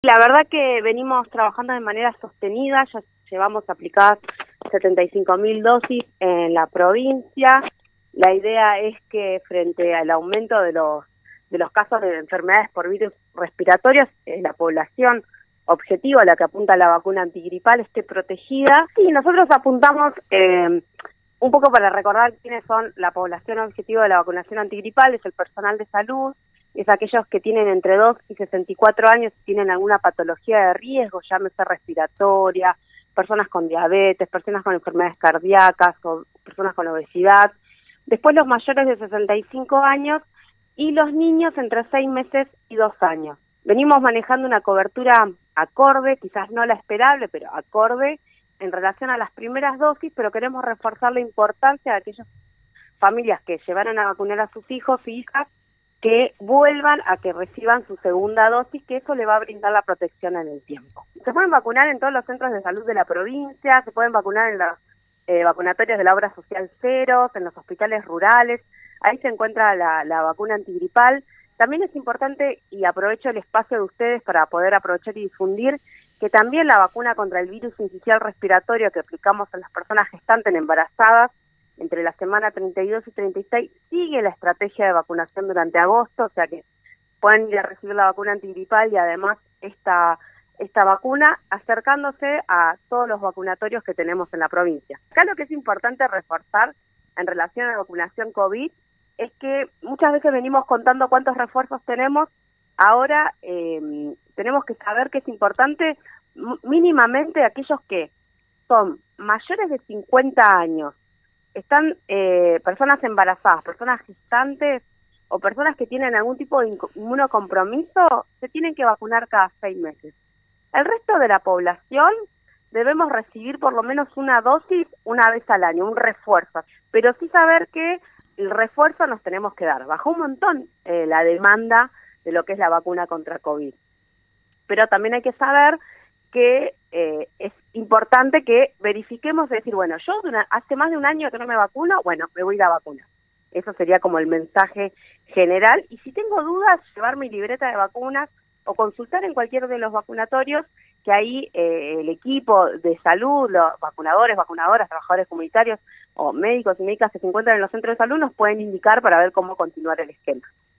La verdad que venimos trabajando de manera sostenida, ya llevamos aplicadas 75.000 dosis en la provincia. La idea es que frente al aumento de los casos de enfermedades por virus respiratorios, la población objetivo a la que apunta la vacuna antigripal esté protegida. Y nosotros apuntamos un poco para recordar quiénes son la población objetivo de la vacunación antigripal, es el personal de salud, es aquellos que tienen entre 2 y 64 años y tienen alguna patología de riesgo, llámese respiratoria, personas con diabetes, personas con enfermedades cardíacas o personas con obesidad. Después los mayores de 65 años y los niños entre 6 meses y 2 años. Venimos manejando una cobertura acorde, quizás no la esperable, pero acorde en relación a las primeras dosis, pero queremos reforzar la importancia de aquellas familias que llevaron a vacunar a sus hijos y hijas que vuelvan a que reciban su segunda dosis, que eso le va a brindar la protección en el tiempo. Se pueden vacunar en todos los centros de salud de la provincia, se pueden vacunar en los vacunatorios de la obra social Ceros, en los hospitales rurales, ahí se encuentra la vacuna antigripal. También es importante, y aprovecho el espacio de ustedes para poder aprovechar y difundir, que también la vacuna contra el virus sincicial respiratorio que aplicamos a las personas gestantes embarazadas entre la semana 32 y 36 sigue la estrategia de vacunación durante agosto, o sea que pueden ir a recibir la vacuna antigripal y además esta vacuna acercándose a todos los vacunatorios que tenemos en la provincia. Acá lo que es importante reforzar en relación a la vacunación COVID es que muchas veces venimos contando cuántos refuerzos tenemos, ahora tenemos que saber que es importante mínimamente aquellos que son mayores de 50 años, están personas embarazadas, personas gestantes o personas que tienen algún tipo de inmunocompromiso, se tienen que vacunar cada 6 meses. El resto de la población debemos recibir por lo menos una dosis una vez al año, un refuerzo, pero sí saber que el refuerzo nos tenemos que dar. Bajó un montón la demanda de lo que es la vacuna contra COVID, pero también hay que saber que es importante que verifiquemos, decir, bueno, yo hace más de un año que no me vacuno, bueno, me voy a ir a vacunar. Eso sería como el mensaje general. Y si tengo dudas, llevar mi libreta de vacunas o consultar en cualquier de los vacunatorios, que ahí el equipo de salud, los vacunadores, vacunadoras, trabajadores comunitarios o médicos y médicas que se encuentran en los centros de salud nos pueden indicar para ver cómo continuar el esquema.